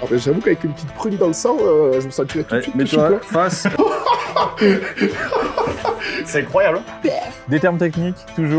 J'avoue qu'avec une petite prune dans le sang, je me sentirais tout de suite. Mais toi, face. C'est incroyable. Des termes techniques, toujours.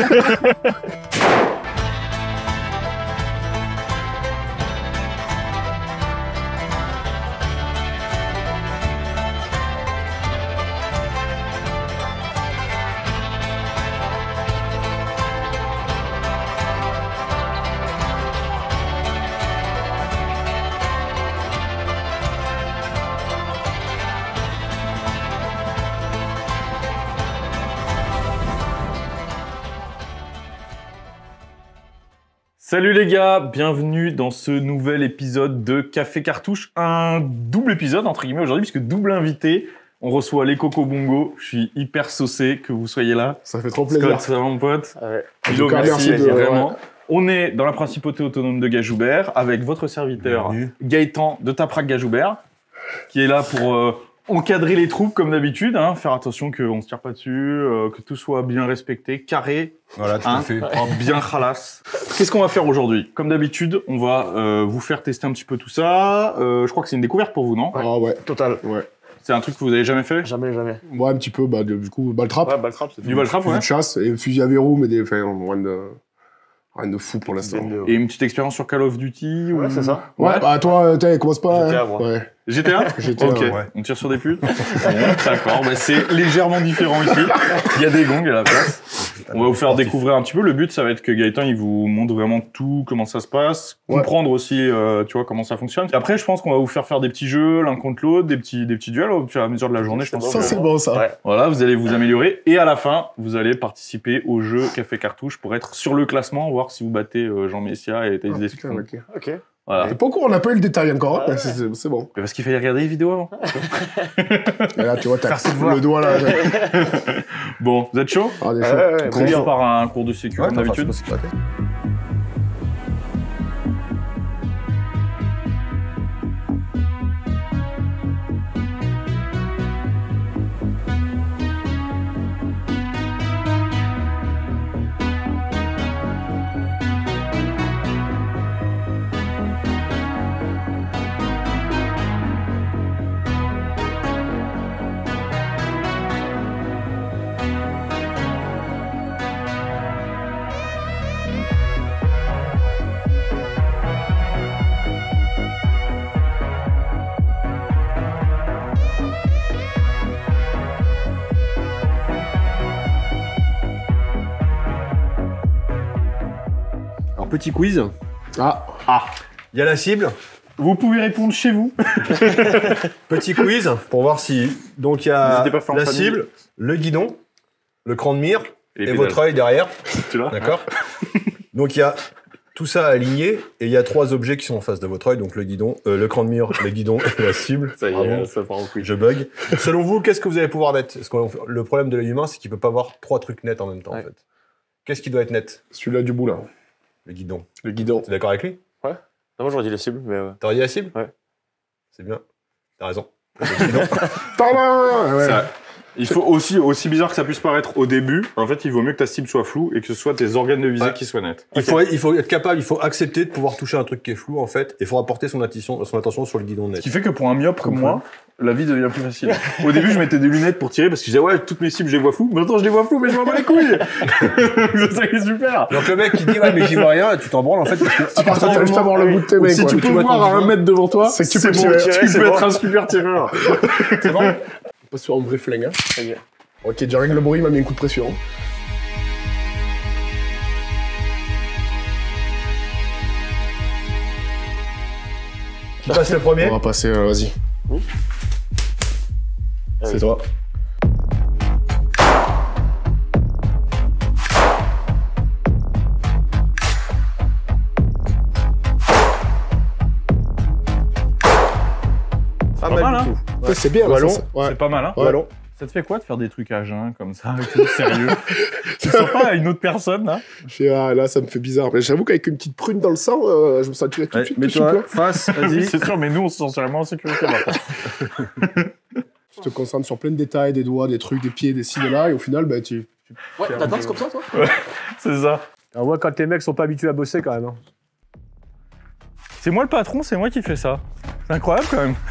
Salut les gars, bienvenue dans ce nouvel épisode de Café Cartouche. Un double épisode entre guillemets aujourd'hui puisque double invité. On reçoit les Coco Bongo. Je suis hyper saucé que vous soyez là. Ça fait trop plaisir. Scott, ça va mon pote? Ouais. Philo, merci vraiment. Ouais. On est dans la principauté autonome de Gajoubert avec votre serviteur Gaëtan de Taprac Gajoubert qui est là pour encadrer les troupes comme d'habitude, hein, faire attention qu'on ne se tire pas dessus, que tout soit bien respecté, carré, Voilà, tout à fait. bien khalass. Qu'est-ce qu'on va faire aujourd'hui? Comme d'habitude, on va vous faire tester un petit peu tout ça. Je crois que c'est une découverte pour vous, non? Ah ouais. Total. Ouais. C'est un truc que vous avez jamais fait? Jamais. Ouais, un petit peu, bah, du coup, balle trap. Ouais, Baltrap, c'est Du ball-trap, ouais. Fusil de chasse et fusil à verrou, mais rien de fou pour l'instant. Et une petite expérience sur Call of Duty ou... Ouais, c'est ça. Ouais, bah toi, commence pas. GTA, hein. moi. Ouais. GTA? GTA, Ok, ouais. on tire sur des putes. Bon, d'accord, bah c'est légèrement différent ici. Il y a des gongs à la place. On va vous faire découvrir un petit peu. Le but, ça va être que Gaëtan, il vous montre vraiment tout, comment ça se passe, Ouais. comprendre aussi, tu vois, comment ça fonctionne. Et après, je pense qu'on va vous faire des petits jeux l'un contre l'autre, des petits duels au fur et à mesure de la journée. Je pense. Ça, c'est bon, ça. Ouais. Voilà, vous allez vous améliorer. Et à la fin, vous allez participer au jeu Café Cartouche pour être sur le classement, voir si vous battez Jean Messia et Thaïs Desclon. Ok. Ok. Voilà. C'est pas au courant, on n'a pas eu le détail encore, hein, mais c'est bon. Mais parce qu'il fallait regarder les vidéos avant. Et là, tu vois, t'as Faire ses devoirs. le doigt là. Bon, vous êtes chaud? Ah, des Ouais, choses. ouais, On commence bien. par un cours de sécu comme d'habitude. Alors, petit quiz. Ah, Il y a la cible. Vous pouvez répondre chez vous. Petit quiz pour voir si. Donc, il y a N'hésitez pas à faire en la famille. cible, le guidon, le cran de mire et pédales. votre œil derrière. Tu vois? D'accord. Donc, il y a tout ça aligné et il y a trois objets qui sont en face de votre œil. Donc, le guidon, le cran de mire, le guidon et la cible. Ça y Bravo. est, ça part en couille. Je bug. Selon vous, qu'est-ce que vous allez pouvoir net? Parce que le problème de l'œil humain, c'est qu'il peut pas voir trois trucs nets en même temps. Ouais. En fait. Qu'est-ce qui doit être net? celui-là du bout là. Le guidon. Le guidon. T'es d'accord avec lui? Non, moi, j'aurais dit les cibles, mais T'aurais dit la cible? Ouais. C'est bien. T'as raison. Le guidon. Pardon ouais. Ça- Il faut aussi bizarre que ça puisse paraître au début, en fait, il vaut mieux que ta cible soit floue et que ce soit tes organes de visée Ouais. qui soient nets. Il faut être capable, il faut accepter de pouvoir toucher un truc qui est flou en fait, et il faut porter son attention sur le guidon net. Ce qui fait que pour un myope comme moi, la vie devient plus facile. Au début, je mettais des lunettes pour tirer parce que je disais, ouais, toutes mes cibles, je les vois floues. Maintenant, je les vois floues, mais je m'en bats les couilles. C'est ça qui est super. Donc le mec qui dit ouais mais j'y vois rien, tu t'en branles en fait parce que À part ça, t'as juste à voir le bout de tes mains. Si quoi. tu peux voir à 1 mètre devant toi, C'est que tu peux bon, tirer. tu c'est peux bon. être un super tireur. c'est bon. On passe sur un vrai flingue. Hein. Ok. Ok, déjà rien que le bruit m'a mis un coup de pression. Qui passe le premier? On va passer, vas-y. C'est toi. Pas mal, mal hein. du tout. Ouais, c'est bien, là, Ballon. ça, ouais. C'est pas mal, hein? Ouais. Ballon. Ça te fait quoi de faire des trucs à jeun comme ça, et tout, sérieux? Tu te sens pas à une autre personne, là? Là, ça me fait bizarre. Mais j'avoue qu'avec une petite prune dans le sang, je me sentirais tout de suite Mais plus souple. toi, face, vas-y. C'est sûr, mais nous, on se sent vraiment en sécurité, maintenant. Tu te concentres sur plein de détails, des doigts, des trucs, des pieds, des ci, de là, et au final, bah, tu... Ouais, la danse comme ça, toi? C'est ça. On voit quand les mecs sont pas habitués à bosser quand même. Hein. C'est moi le patron, c'est moi qui fais ça. C'est incroyable quand même.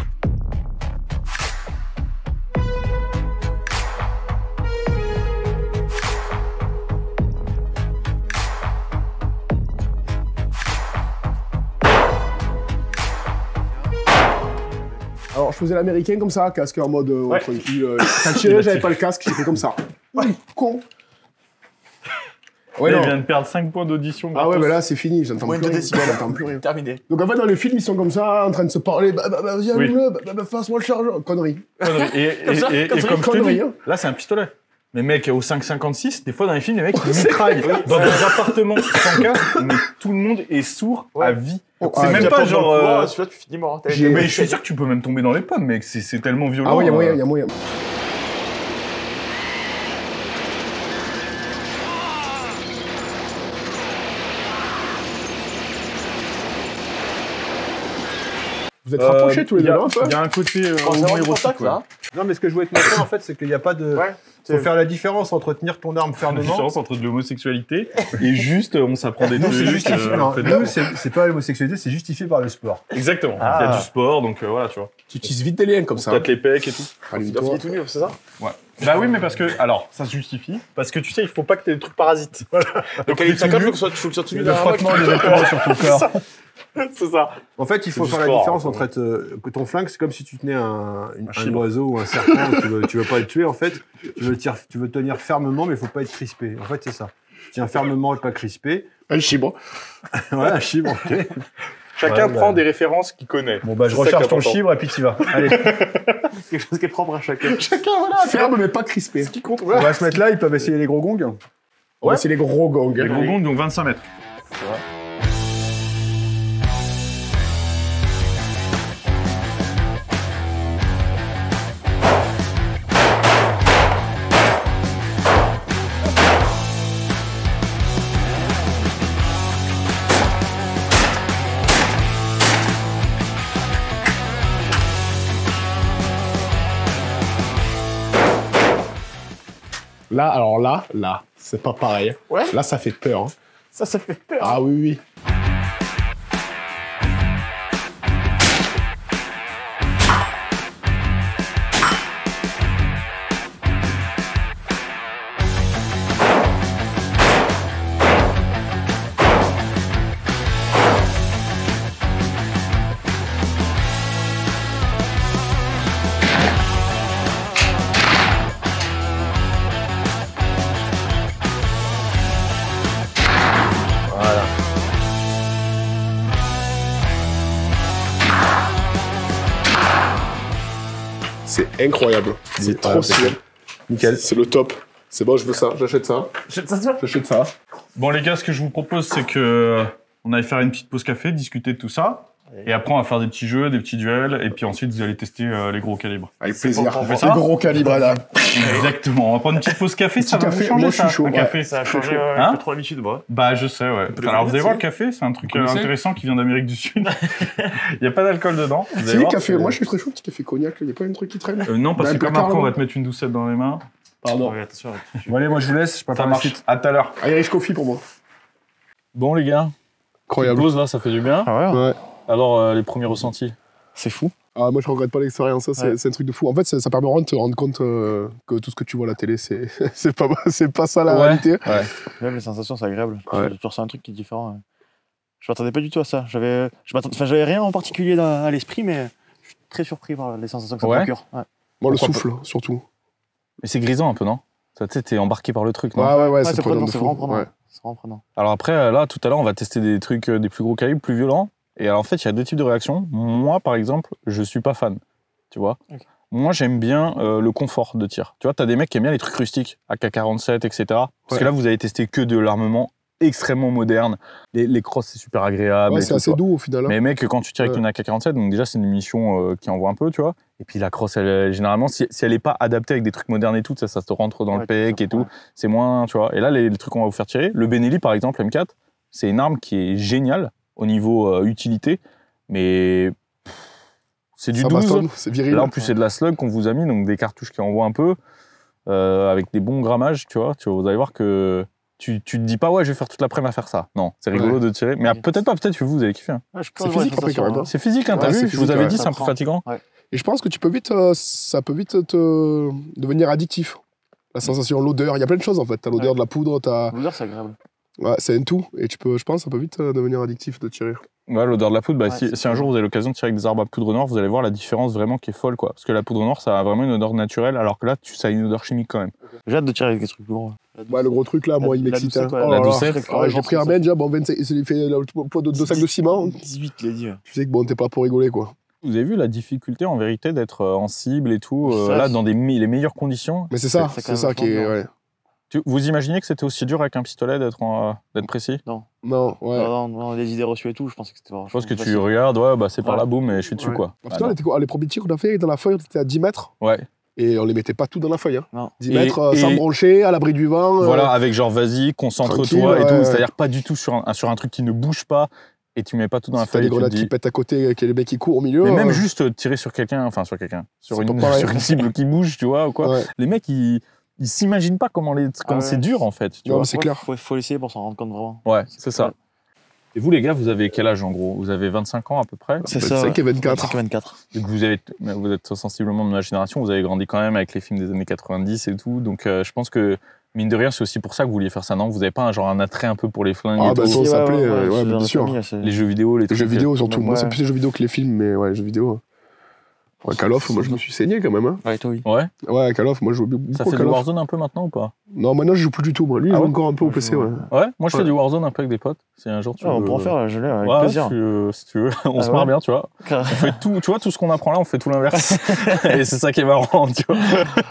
Alors, je faisais l'américain comme ça, casque en mode tranquille. Ça tirait, j'avais pas le casque, j'ai fait comme ça. Con. Ouais, Là, non. il vient de perdre 5 points d'audition. Ah ouais, mais là, c'est fini, j'entends Moins plus de rien. décibels. J'entends plus rien. Terminé. Donc en fait, dans les films, ils sont comme ça, en train de se parler. Vas-y, Oui. allume-le, fasse-moi le chargeur. Connerie. Et comme ça, je te connerie, dis, hein. là, c'est un pistolet. Mais mec, au 5,56, des fois dans les films, les mecs, ils mitraillent. Dans des appartements sans casque, mais tout le monde est sourd à vie. C'est même pas genre... Celui-là, tu finis mort. Mais je suis sûr que tu peux même tomber dans les pommes, mec. C'est tellement violent. Ah ouais, il y a moyen. Vous êtes rapprochés tous les deux, là, un peu? Il y a un côté On s'est rendu érotique, contact, ouais. là. Non, mais ce que je voulais te montrer, en fait, c'est qu'il n'y a pas de... Ouais. Faut faire la différence entre tenir ton arme La fermement... différence entre de l'homosexualité et juste on s'apprend des Nous, trucs. c'est justifié. Non, on fait de- nous, c'est pas l'homosexualité, c'est justifié par le sport. Exactement. Ah. Il y a du sport, donc voilà, tu vois. Tu utilises vite des liens comme ça. Peut-être les pecs et tout. Il a Allume-toi. fini tout nu, c'est ça? Ouais. Bah oui, mais parce que, alors, ça se justifie, parce que tu sais, il faut pas que t'aies des trucs parasites. Voilà. Donc, il faut que tu sois tout nu Le derrière moi. frottement des vêtements sur ton corps. C'est ça. En fait, il faut du faire la sport, différence hein, entre être... que ton flingue, c'est comme si tu tenais un chibre. oiseau ou un serpent, tu veux pas le tuer, en fait. Tu veux tenir fermement, mais il faut pas être crispé. En fait, c'est ça. Tu tiens fermement et pas crispé. Un chibre. Ouais, un chibre, ok. Chacun Ouais, prend bah. des références qu'il connaît. Bon, bah, je C'est ça recharge qui est ton important. chibre et puis tu vas. Allez, Quelque chose qui est propre à chacun. Chacun, voilà. Ferme, mais pas crispé. Qui compte, on va se mettre là, ils peuvent essayer les gros gongs. Ouais, c'est les gros gongs. Les gros gongs, donc 25 mètres. Là, alors là, c'est pas pareil. Ouais. Là, ça fait peur. Hein. Ça fait peur. Ah oui, oui. Voilà. C'est incroyable. C'est trop stylé. Nickel. C'est le top. C'est bon, je veux ça. J'achète ça. J'achète ça. Bon, les gars, ce que je vous propose, c'est que on aille faire une petite pause café, discuter de tout ça. Et après, on va faire des petits jeux, des petits duels. Et puis ensuite, vous allez tester les gros calibres. Avec plaisir. On fait Les ça gros calibres, là. Exactement. On va prendre une petite pause café. Ça Petit va vous café, changer, moi, je suis ça, chaud, un ouais. café. Ça a changé Hein un peu trop l'habitude, moi. Bah, je sais, ouais. peut le Alors, vous allez connaître, voir, le c'est- café, c'est un truc connaissez intéressant qui vient d'Amérique du Sud. Il n'y a pas d'alcool dedans. Vous allez C'est voir, café. c'est- Moi, je suis très chaud. Petit café cognac. Il n'y a pas un truc qui traîne. Non, parce Dans que le comme placard, après, on va là. te mettre une doucette dans les mains. Pardon. Ouais, attention. Bon, allez, moi je vous laisse, je Ça prépare la marche. suite. À tout à l'heure. Irish coffee pour moi. Bon, les gars. Incroyable. Pause, là, ça fait du bien. Ah ouais. Ouais. Alors, les premiers ressentis. C'est fou. Ah, moi, je regrette pas l'expérience. Ça, c'est Ouais. c'est un truc de fou. En fait, ça permet vraiment de te rendre compte que tout ce que tu vois à la télé, c'est c'est pas ça la Ouais. réalité. Même les sensations, c'est agréable. Ouais. Tu ressens un truc qui est différent. Je m'attendais pas du tout à ça. J'avais rien en particulier à l'esprit, mais je suis très surpris par les sensations que ça Ouais. procure. Ouais. Moi, le Pourquoi souffle, surtout. Mais c'est grisant un peu, non? Tu sais, t'es embarqué par le truc, non? Ouais, Ouais, c'est c'est prenant prenant, de c'est fou. vraiment prenant. Ouais. C'est vraiment prenant. Alors après, là, tout à l'heure, on va tester des trucs, des plus gros calibres, plus violents. Et alors, en fait, il y a deux types de réactions. Moi, par exemple, je suis pas fan. Tu vois? Ok. Moi, j'aime bien le confort de tir. Tu vois, t'as des mecs qui aiment bien les trucs rustiques, AK-47, etc. Parce Ouais. que là, vous avez testé que de l'armement extrêmement moderne. Les crosses, c'est super agréable. Ouais, et c'est tout, assez quoi. doux au final. hein. Mais mec, quand tu tires avec Ouais. une AK-47, donc déjà, c'est une munition qui envoie un peu, tu vois. Et puis la crosse, généralement, si elle est pas adaptée avec des trucs modernes et tout, ça se rentre dans Ouais, le pec et tout. ouais. C'est moins, tu vois. Et là, les trucs qu'on va vous faire tirer, le Benelli, par exemple, M4, c'est une arme qui est géniale au niveau utilité, mais pff, c'est du Ça 12. bastonne, c'est viril. Là, en plus, c'est de la slug qu'on vous a mis, donc des cartouches qui envoient un peu, avec des bons grammages, tu vois. Vous allez voir que tu te dis pas, ouais, je vais faire toute l'après-midi à faire ça. Non, c'est rigolo de tirer. Mais peut-être pas, peut-être que vous avez kiffé. Hein. Ouais, je C'est pense, ouais, physique, après, quand même, hein. C'est physique, hein, t'as Ouais, vu c'est Je vous physique, avais ouais. dit, c'est un peu prend. fatigant. Ouais. Et je pense que ça peut vite devenir addictif. La sensation, l'odeur, il y a plein de choses en fait. T'as l'odeur de la poudre, L'odeur, c'est agréable. Ouais, c'est un tout. Et je pense que ça peut vite devenir addictif de tirer. Ouais, l'odeur de la poudre, bah, Ouais, si un jour vous avez l'occasion de tirer avec des arbres à poudre noire, vous allez voir la différence vraiment qui est folle, quoi. Parce que la poudre noire, ça a vraiment une odeur naturelle, alors que là, ça a une odeur chimique quand même. J'ai hâte de tirer avec des trucs plus gros. Ouais, le gros truc là, moi, il m'excite. douceur, Hein. quoi. Oh La là là. douceur. Ah, j'ai pris un mec déjà, bon, 25, il s'est fait le poids de 2 sacs de ciment. 18, il a dit. Ouais. Tu sais que bon, t'es pas pour rigoler quoi. Vous avez vu la difficulté en vérité d'être en cible et tout, Ça, là, c'est- dans les meilleures conditions. Mais c'est ça, C'est quand c'est même ça qui est. fort, Ouais. Vous imaginez que c'était aussi dur avec un pistolet d'être précis? Non, ouais. Non, les idées reçues et tout, je pense que c'était vraiment. Je pense que tu regardes, ouais, bah c'est par Ouais. là, boum, et je suis dessus, Ouais. quoi. Parce que là, les premiers tirs qu'on a fait dans la feuille, on était à 10 mètres. Ouais. Et on les mettait pas tout dans la feuille. Hein. Non. 10 Et- mètres, et- sans broncher, à l'abri du vent. Voilà, avec genre, vas-y, concentre-toi tranquille, et ouais, tout. ouais. C'est-à-dire pas du tout sur un truc qui ne bouge pas, et tu mets pas tout dans la Si t'as feuille. des et tu te grenades qui dis- pètent à côté, qu'il y a les mecs qui courent au milieu. Mais même juste tirer sur quelqu'un, sur C'est pas pareil. sur une cible qui bouge, tu vois, ou quoi. Ouais. Les mecs, ils s'imaginent pas comment ouais. c'est dur, en fait, tu Non, vois. mais c'est clair. Faut l'essayer pour s'en rendre compte vraiment. Ouais, c'est ça. Et vous, les gars, vous avez quel âge, en gros? Vous avez 25 ans, à peu près? C'est 25 et 24. 25 et 24. Donc vous êtes sensiblement de ma génération, vous avez grandi quand même avec les films des années 90 et tout, donc je pense que, mine de rien, c'est aussi pour ça que vous vouliez faire ça, non? Vous avez pas un attrait un peu pour les flingues Ah, et bah, tout, ça, ça s'appelait, ouais, c'est bien dans la sûr. famille, c'est- les jeux vidéo, les Les trucs. jeux vidéo surtout. Ouais. Moi, c'est plus les jeux vidéo que les films, mais ouais, les jeux vidéo. Ouais, Call of, moi je me suis saigné quand même. Hein. Ouais, toi, oui. Ouais, Ouais, Call of, moi je joue beaucoup ça au fait du Call of. Warzone un peu maintenant ou pas? Non, maintenant je joue plus du tout. Moi. Lui, il Ah joue ouais encore un peu au Ouais, PC. je Ouais. joue, Ouais, moi je fais Ouais. du Warzone un peu avec des potes, si un jour tu Ouais, on veux- peut en faire, je l'ai, avec Ouais, plaisir. si tu veux, on se Ah marre ouais. bien, tu vois. On fait tout, tu vois, tout ce qu'on apprend là, on fait tout l'inverse. Et c'est ça qui est marrant, tu vois.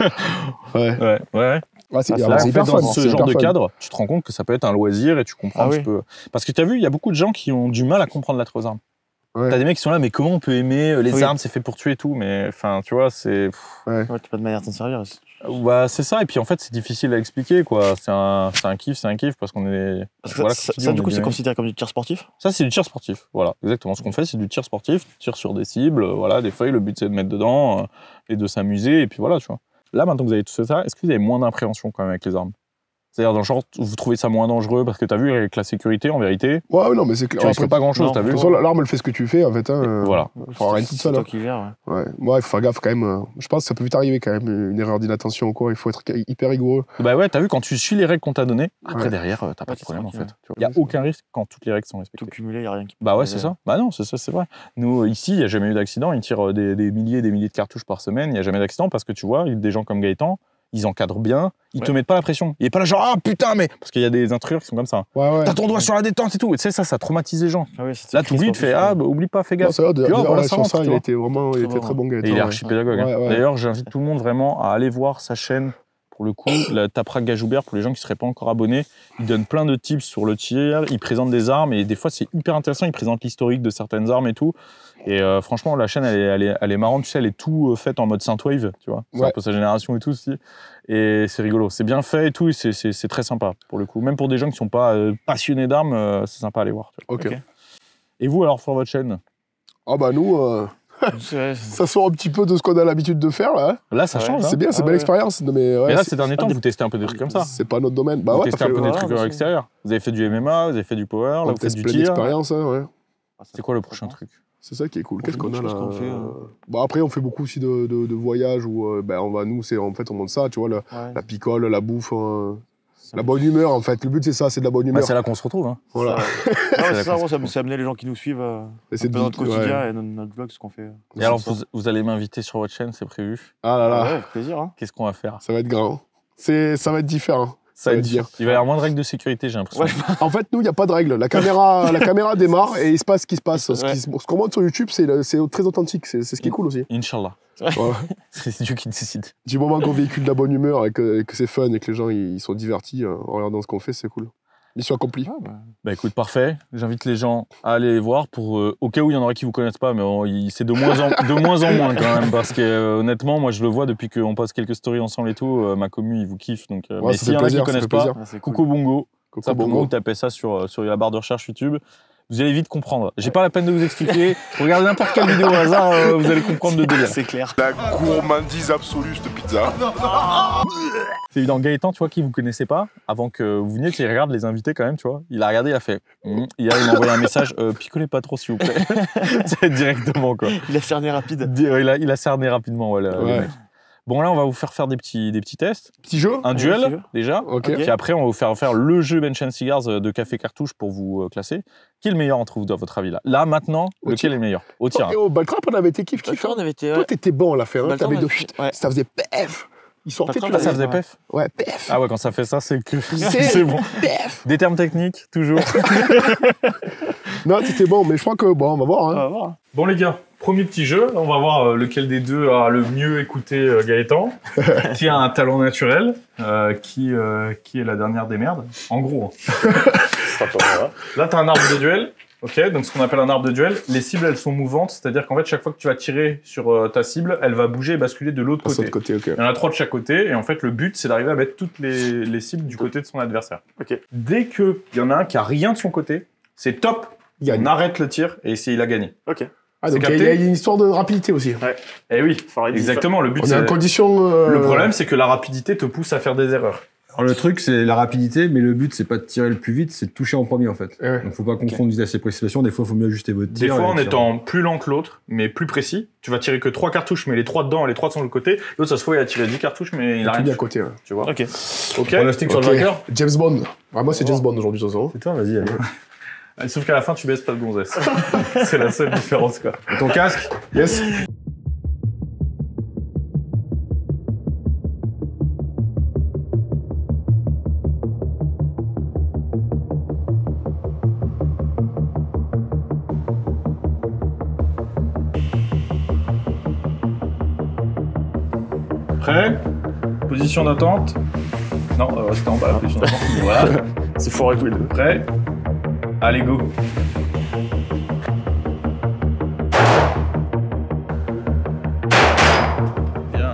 Ouais. Ouais. Ah, c'est Là, c'est en fait, hyper dans fun. ce c'est genre hyper de fun. cadre, tu te rends compte que ça peut être un loisir et tu comprends Ah un oui. petit peu. Parce que tu as vu, il y a beaucoup de gens qui ont du mal à comprendre l'être aux armes. Ouais. T'as des mecs qui sont là, mais comment on peut aimer les Oui. armes, c'est fait pour tuer et tout, mais enfin, tu vois, c'est. Ouais, t'as pas de manière de t'en servir. Bah, c'est ça, et puis en fait, c'est difficile à expliquer, quoi. C'est un kiff, parce qu'on est. Parce que Voilà, ça, comme tu dis, ça, on du est coup, c'est bien. considéré comme du tir sportif. Ça, c'est du tir sportif, voilà, exactement. Ce qu'on fait, c'est du tir sportif, tu tires sur des cibles, voilà, des feuilles, le but c'est de mettre dedans et de s'amuser, et puis voilà, tu vois. Là, maintenant que vous avez tout ça, est-ce que vous avez moins d'appréhension quand même avec les armes? C'est-à-dire, dans le genre, vous trouvez ça moins dangereux parce que t'as vu, avec la sécurité, en vérité, Ouais, non, mais c'est clair. tu risques Après, pas grand-chose, non, t'as de vu? toute façon, l'arme, elle fait ce que tu fais, en fait. Hein. Voilà. Faut rien toute C'est seule. toi Hein. qui gères. Ouais, il faut faire gaffe quand même. Je pense que ça peut vite arriver quand même, une erreur d'inattention ou quoi. Il faut être hyper rigoureux. Bah ouais, t'as vu, quand tu suis les règles qu'on t'a données, après Ouais. derrière, t'as pas Ouais, de c'est problème en fait. tranquille, Il y a aucun risque quand toutes les règles sont respectées. Tout cumulé, y a rien qui. Bah ouais, c'est ça. Bah non, c'est ça, c'est vrai. Nous, ici, il n'y a jamais eu d'accident. Ils tirent des milliers et des milliers de cartouches par semaine. Il n'y a jamais d'accident parce que tu vois, des gens comme Gaëtan, ils encadrent bien. Ils te Ouais. mettent pas la pression. Il est pas là genre, ah putain, mais. Parce qu'il y a des intruseurs qui sont comme ça. Ouais. T'as ton doigt sur la détente et tout. Et tu sais, ça traumatise les gens. Ah ouais, c'est Là, t'oublies, tu fais, ah, bah, oublie pas, fais Non, gaffe. ça va, Puis, oh, voilà, ça sur rentre, ça, tu il vois. était vraiment Très très bon, Gaëtan. Et il est ouais. archi pédagogue. Hein. Ouais, ouais. D'ailleurs, j'invite tout le monde vraiment à aller voir sa chaîne. Pour le coup, la Tapra Gajoubert, pour les gens qui ne seraient pas encore abonnés, il donne plein de tips sur le tir, il présente des armes et des fois c'est hyper intéressant, il présente l'historique de certaines armes et tout. Et franchement, la chaîne, elle est marrante, tu sais, elle est tout faite en mode Synthwave, tu vois. C'est Ouais. un peu sa génération et tout aussi. Et c'est rigolo, c'est bien fait et tout, et c'est très sympa pour le coup. Même pour des gens qui ne sont pas passionnés d'armes, c'est sympa à aller voir. Tu vois. Ok. Ok. Et vous alors, sur votre chaîne? Ah bah nous, ça sort un petit peu de ce qu'on a l'habitude de faire là. Hein. Là, ça Ouais. change. Hein. C'est bien, c'est Ah belle ouais. expérience. Mais ouais, Mais là, c'est- ces derniers temps, vous testez un peu des trucs comme ça. c'est pas notre domaine. Bah Vous ouais, testez un peu des voilà, trucs bien à sûr. l'extérieur. Vous avez fait du MMA, vous avez fait du power, là on vous faites teste du plein tir. d'expériences. Hein, ouais. C'est quoi le prochain truc? C'est ça qui est cool. On Qu'est-ce fait qu'on a beaucoup de là choses qu'on fait, Bah après, on fait beaucoup aussi de voyages où ben, on va, nous, c'est en fait, on monte ça, tu vois, Ouais. la picole, la bouffe, la bonne humeur en fait. Le but, c'est ça, c'est de la bonne Bah, humeur. c'est là qu'on se retrouve. Hein. Voilà. Non, c'est ça, ouais, c'est amener les gens qui nous suivent Et un peu notre quotidien et notre vlog, ce qu'on fait. Et alors, vous allez m'inviter sur votre chaîne, c'est prévu. Ah là là, Ouais, avec plaisir. Hein. Qu'est-ce qu'on va faire? ça va être grand. Ça va être différent. Ça va être dire. dur. Il va y avoir moins de règles de sécurité, j'ai l'impression. Ouais, En fait, nous, il n'y a pas de règle. La caméra démarre et il se passe ce qui se passe. Ouais. Ce qu'on montre sur YouTube, c'est très authentique. C'est ce qui est cool aussi. Inch'Allah. Voilà. C'est Dieu qui décide. Du moment qu'on véhicule de la bonne humeur et que c'est fun et que les gens ils sont divertis en regardant ce qu'on fait, c'est cool. Mission accomplie. Ouais, bah, Bah écoute, parfait. J'invite les gens à aller les voir pour, au cas où il y en aura qui vous connaissent pas, mais c'est de moins en moins quand même, parce que honnêtement, moi je le vois depuis qu'on passe quelques stories ensemble et tout, ma commu, ils vous kiffent. Donc, Ouais, mais ça s'il y fait en a qui plaisir, ça connaissent fait pas, plaisir. ouais, c'est cool. Coco Bongo, Coco simplement Bongo. vous tapez ça sur la barre de recherche YouTube. Vous allez vite comprendre. J'ai pas la peine de vous expliquer. Regardez n'importe quelle vidéo au hasard, vous allez comprendre le délire. C'est clair. La gourmandise absolue, cette pizza. C'est évident. Gaëtan, tu vois, qui vous connaissait pas, avant que vous veniez, il regarde les invités quand même, tu vois. Il a regardé, il a fait. Il m'a envoyé un message. Picolez pas trop, s'il vous plaît. C'est directement, quoi. Il a cerné rapide. Il a cerné rapidement, voilà. Le mec. Bon, là, on va vous faire des petits tests. Petit jeu. Un duel, déjà. Ok. Puis après, on va vous faire le jeu Bench and Cigars de Café Cartouche pour vous classer. Qui est le meilleur entre vous, dans votre avis, là? Là, maintenant, lequel est le meilleur? Au tir. Et au Baltrap, on avait été kiff. On avait été. Toi, t'étais bon à la faire. Baltrap, T'avais de ouais. ça faisait pef. Ils sortaient Baltrap, tout Ça faisait pef? Ouais, pef. Ah ouais, quand ça fait ça, c'est que C'est c'est bon. pef. Des termes techniques, toujours. Non, t'étais bon, mais je crois que bon, on va voir. On Hein. va voir. Bon les gars, premier petit jeu, on va voir lequel des deux a le mieux écouté Gaëtan, qui a un talent naturel, qui est la dernière des merdes, en gros. Là t'as un arbre de duel, ok, donc ce qu'on appelle un arbre de duel, les cibles elles sont mouvantes, c'est-à-dire qu'en fait chaque fois que tu vas tirer sur ta cible, elle va bouger et basculer de l'autre Passe de côté. l'autre côté, ok. Il y en a 3 de chaque côté, et en fait le but c'est d'arriver à mettre toutes les cibles du côté de son adversaire. Ok. Dès qu'il y en a un qui a rien de son côté, c'est top, Il gagne. on arrête le tir, et il a gagné. Ok. Ah, donc C'est il y a capté une histoire de rapidité aussi. Eh oui, Faudrait dire exactement, le but On est c'est... en condition. Le problème, c'est que la rapidité te pousse à faire des erreurs. Alors le truc, c'est la rapidité, mais le but, c'est pas de tirer le plus vite, c'est de toucher en premier, en fait. Eh ouais. Donc faut pas confondre vitesse et précipitation. Des fois, il faut mieux ajuster votre Des tir. fois, et en tirer. étant plus lent que l'autre, mais plus précis, tu vas tirer que 3 cartouches, mais les 3 dedans et les 3 sont de l'autre côté. L'autre, ça se voit, il a tiré 10 cartouches, mais il a Tout rien. bien à côté. Ouais. Tu vois. Ok. Ok. Pronostic sur Ok. le vainqueur. James Bond. Ah, moi, c'est James Bond aujourd'hui, de toute façon. C'est toi, vas-y, allez. Sauf qu'à la fin, tu baisses pas de gonzesse. C'est la seule différence, quoi. Et ton casque. Yes. Prêt. Position d'attente. Non, c'était en bas, la position d'attente. Voilà. C'est fort avec Will. Prêt. Allez, go. Bien.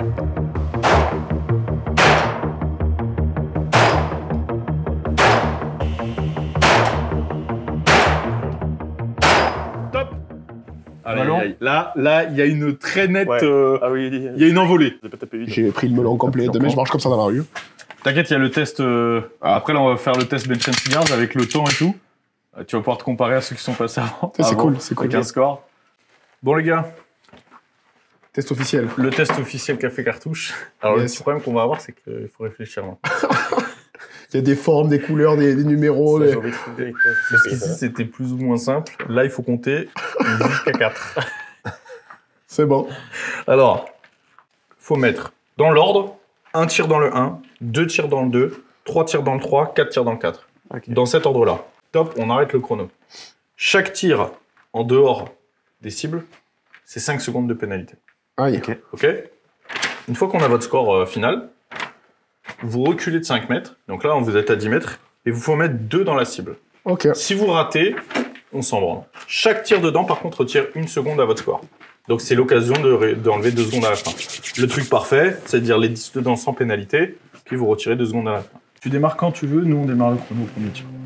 Top. Allez, Ballon. allez. Là, il y a une très nette... Ouais. Ah oui, il y a une envolée. J'ai pas tapé vite. J'ai pris le melon complet. Demain, je marche comme ça dans la rue. T'inquiète, il y a le test... Après, là, on va faire le test Bench and Cigars avec le temps et tout. Tu vas pouvoir te comparer à ceux qui sont passés avant. Ça, c'est avant, cool, c'est cool. Avec un score. Bon, les gars, Test officiel. le test officiel Café Cartouche. Alors, le Yes. petit problème qu'on va avoir, c'est qu'il faut réfléchir. Hein. Il y a des formes, des couleurs, des numéros. Ça, des- j'ai envie de trouver avec Parce qu'ici, c'était plus ou moins simple. Là, il faut compter jusqu'à 4. C'est bon. Alors, faut mettre dans l'ordre 1 tir dans le 1, 2 tirs dans le 2, 3 tirs dans le 3, 4 tirs dans le 4. Ok. Dans cet ordre-là. Top, on arrête le chrono. Chaque tir en dehors des cibles, c'est 5 secondes de pénalité. Aïe. Ok. Une fois qu'on a votre score final, vous reculez de 5 mètres. Donc là, vous êtes à 10 mètres. Et vous faut mettre 2 dans la cible. Ok. Si vous ratez, on s'en branle. Chaque tir dedans, par contre, retire 1 seconde à votre score. Donc c'est l'occasion d'enlever 2 secondes à la fin. Le truc parfait, c'est de dire les 10 dedans sans pénalité, puis vous retirez 2 secondes à la fin. Tu démarres quand tu veux, nous on démarre le chrono au premier tir.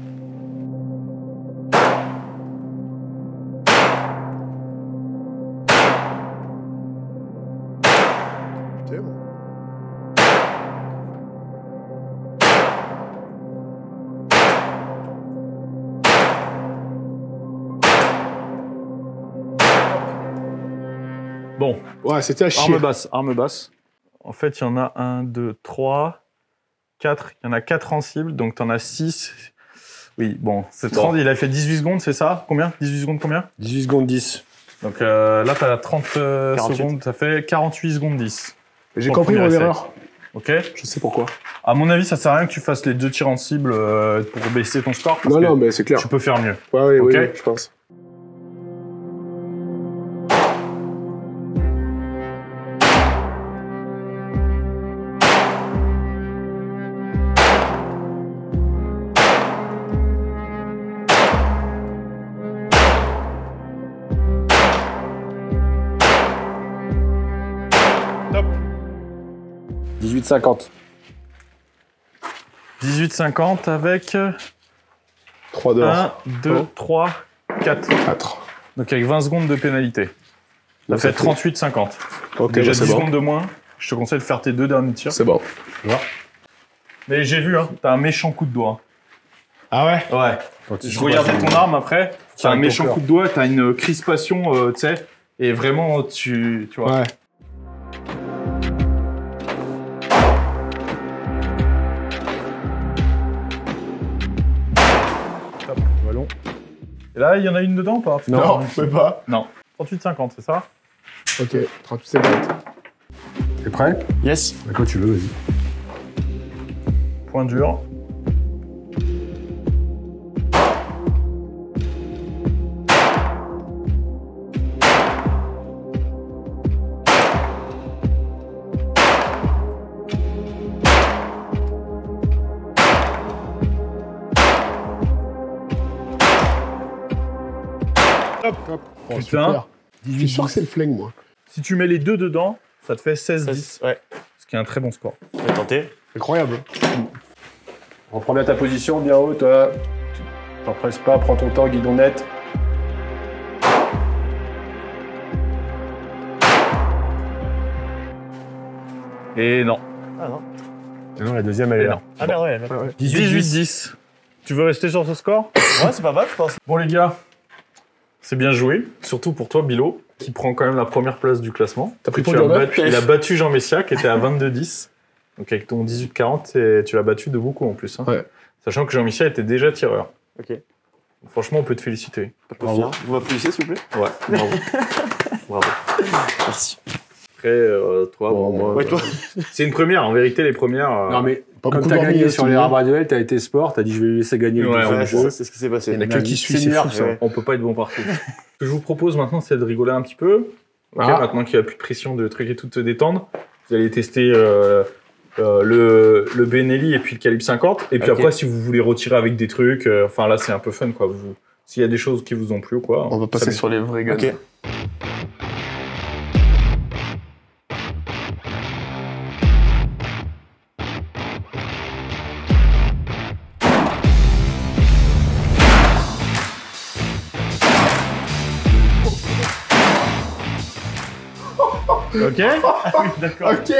Putain. Bon, Ouais, c'était à chier. arme basse, arme basse. En fait, il y en a 1, 2, 3, 4. Il y en a 4 en cible, donc tu en as 6. Oui, bon, c'est 30. Il a fait 18 secondes, c'est ça? Combien? 18 secondes, combien? 18 secondes 10. Donc là, tu as 30 48. secondes, ça fait 48 secondes 10. J'ai Pour compris le mon premier essai. erreur. Ok? Je sais pourquoi. À mon avis, ça sert à rien que tu fasses les 2 tirs en cible pour baisser ton score. Parce Non, que non, mais c'est clair. tu peux faire mieux. Ouais, oui, Ok. oui, je pense. Top. 18,50. 18,50 avec 3 d'or. 1, 2, Oh. 3, 4. 4. Donc avec 20 secondes de pénalité. T'as Donc fait ça fait- 38-50. Ok, Déjà bah, 10 c'est secondes bon. de moins. Je te conseille de faire tes 2 derniers tirs. C'est bon. Mais j'ai vu, hein, t'as un méchant coup de doigt. Ah ouais? Ouais. Je regardais ton arme après. T'as un avec ton méchant cœur. coup de doigt, t'as une crispation, tu sais. Et vraiment, tu vois. Ouais. Ballon. Et là, il y en a une dedans ou pas? Non, même pas. Non. 38-50, c'est ça? Ok, 38 secondes. T'es prêt? Yes. Bah, quand tu veux, vas-y. Point dur. Hop. Oh, Putain. super. Je suis sûr que c'est le flingue, moi. Si tu mets les deux dedans, ça te fait 16-10. Ouais. Ce qui est un très bon score. On va tenter. Incroyable. Reprends bien ta position, bien haut, toi. T'en presses pas, prends ton temps, guidon net. Et non. Ah non. Non, la deuxième, elle est Et là. non. Ah merde, ouais. d'accord. 18-10. Tu veux rester sur ce score? Ouais, c'est pas mal, je pense. Bon les gars, c'est bien joué, surtout pour toi Bilo, qui prend quand même la première place du classement. T'as pris Tu ton as gamin? battu- Il a battu Jean Messia qui était à 22-10. Donc avec ton 18-40, tu l'as battu de beaucoup en plus. Hein. Ouais. Sachant que Jean Messia était déjà tireur. Ok. Franchement, on peut te féliciter. Bravo. Vous m'applaudissez, s'il vous plaît? Ouais, bravo. Bravo. Merci. Après, toi, Bon, moi, Ouais, toi. c'est une première. En vérité, les premières. Non, mais Pas comme beaucoup t'as dormi, gagné hein, sur tout les le monde. rabats duel, t'as été sport, t'as dit je vais lui laisser gagner le Ouais, deuxième ouais, jeu. C'est ce qui s'est passé. Il y en a que qui suit, c'est senior, fou, ça. on peut pas être bon partout. Ce que je vous propose maintenant, c'est de rigoler un petit peu. Ok, Ah. maintenant qu'il n'y a plus de pression de trucs et tout, de te détendre. Vous allez tester le Benelli et puis le calibre 50. Et puis Ok. après, si vous voulez retirer avec des trucs, enfin là, c'est un peu fun, quoi. S'il y a des choses qui vous ont plu ou quoi. On va passer ça sur les vrais guns. Ok. Ok. D'accord. Ok.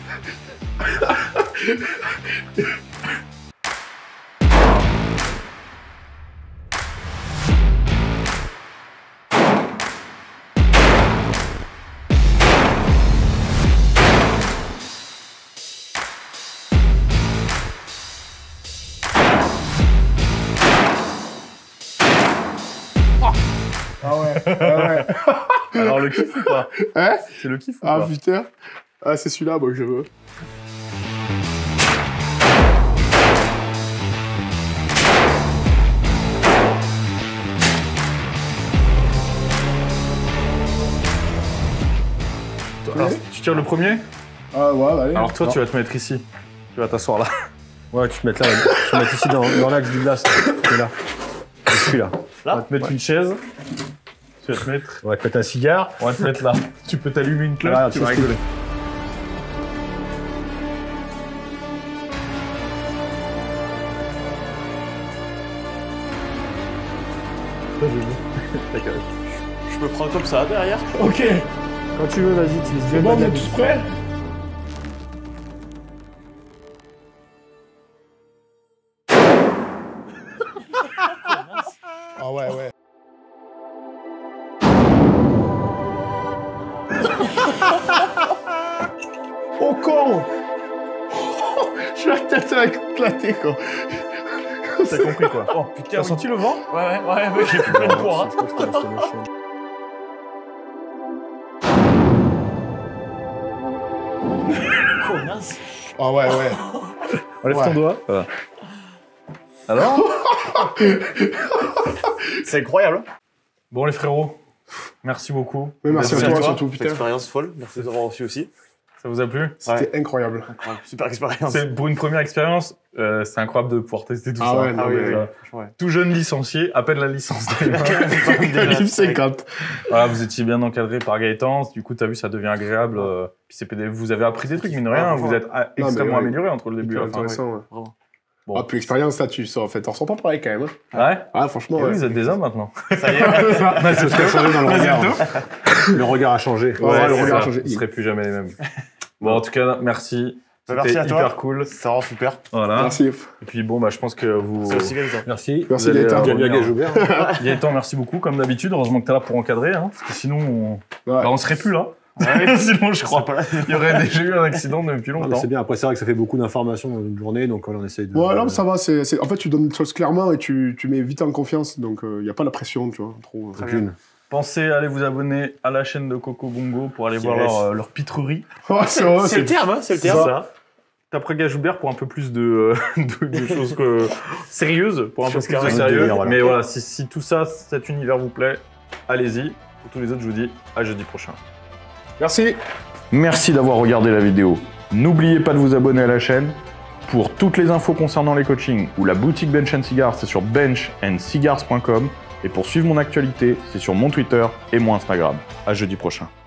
Ah ouais. Ah ouais. Alors le kiff ou pas? Hein? C'est le kiff ou Ah pas? putain. Ah, c'est celui-là, moi, que je veux. Alors, tu tires le premier? Ah, ouais, allez. Alors toi, tu vas te mettre ici. Tu vas t'asseoir là. Ouais, tu te mets là, tu te mets ici dans l'axe du glace. Tu es là. Je suis là. On va te mettre une chaise. Tu vas te mettre. On va te mettre un cigare. On va te mettre là. Tu peux t'allumer une clope. Voilà, tu tu vas vois ce que- rigoler. Je peux prendre comme ça derrière. Ok. Quand tu veux, vas-y, utilise bien C'est bon, la vous êtes dynamique. tous prêts? Ah ouais, ouais. Oh con! Je suis la tête à éclater, quoi. T'as compris quoi? Oh putain, t'as senti le vent? Ouais, j'ai plus plein de poids. Je crois que c'était dans cette machine. Connasse. Ah ouais, ouais. Enlève Ouais. ton doigt. Voilà. Alors? C'est incroyable. Bon les frérots, merci beaucoup. Mais merci Merci à à toi, toi. surtout, Cette putain. expérience folle. Merci de nous avoir reçus aussi. Ça vous a plu? C'était incroyable. Incroyable. Super expérience. C'est pour une première expérience, c'est incroyable de pouvoir tester tout Ah ça. ouais, non, Ah oui, mais, oui. Franchement, ouais. Tout jeune licencié, à peine la licence d'ailleurs. Calibre 50. Voilà, vous étiez bien encadré par Gaëtan, du coup t'as vu ça devient agréable. Puis vous avez appris des trucs, mine de rien, Ah, vous êtes extrêmement ouais. amélioré entre le début et la fin. Intéressant, ouais. Vraiment. Bon. Ah, puis l'expérience, là, t'en ressens pas pareil quand même. Hein. Ouais. Ah, franchement. Et Ouais. vous êtes des hommes maintenant. Ça y est. C'est ce qui a changé dans le regard. Le regard a changé. Ouais, le c'est regard a ça. changé. Ils seraient plus jamais les mêmes. Bon, en tout cas, merci. Merci C'était à toi. hyper cool. Ça rend super. Voilà. Merci. Et puis bon, bah, je pense que vous. C'est aussi Gaëtan. Merci. Merci, Vous allez, Gaëtan. Gabriel Gajoubert. Gaëtan, merci beaucoup, comme d'habitude. Heureusement que t'es là pour encadrer, hein, parce que sinon, Ouais. on serait plus là. Ouais. Sinon, je crois pas là. Il y aurait déjà eu un accident depuis Ah, mais longtemps. c'est bien. Après, c'est vrai que ça fait beaucoup d'informations dans une journée, donc voilà, on essaye de. Ouais, non, mais ça va. En fait, tu donnes les choses clairement et tu mets vite en confiance. Donc, il n'y a pas la pression, tu vois. Trop. Aucune. Pensez à aller vous abonner à la chaîne de Coco Bongo pour aller voir Yes. leur pitrerie. Oh, c'est vrai, C'est le terme, hein, c'est le terme. ça. T'as Gajoubert pour un peu plus de choses sérieuses, pour un peu plus de carrées. sérieux. Délire, voilà. Mais voilà, si tout ça, cet univers vous plaît, allez-y. Pour tous les autres, je vous dis à jeudi prochain. Merci. Merci d'avoir regardé la vidéo. N'oubliez pas de vous abonner à la chaîne. Pour toutes les infos concernant les coachings ou la boutique Bench & Cigars, c'est sur benchandcigars.com. Et pour suivre mon actualité, c'est sur mon Twitter et mon Instagram. À jeudi prochain.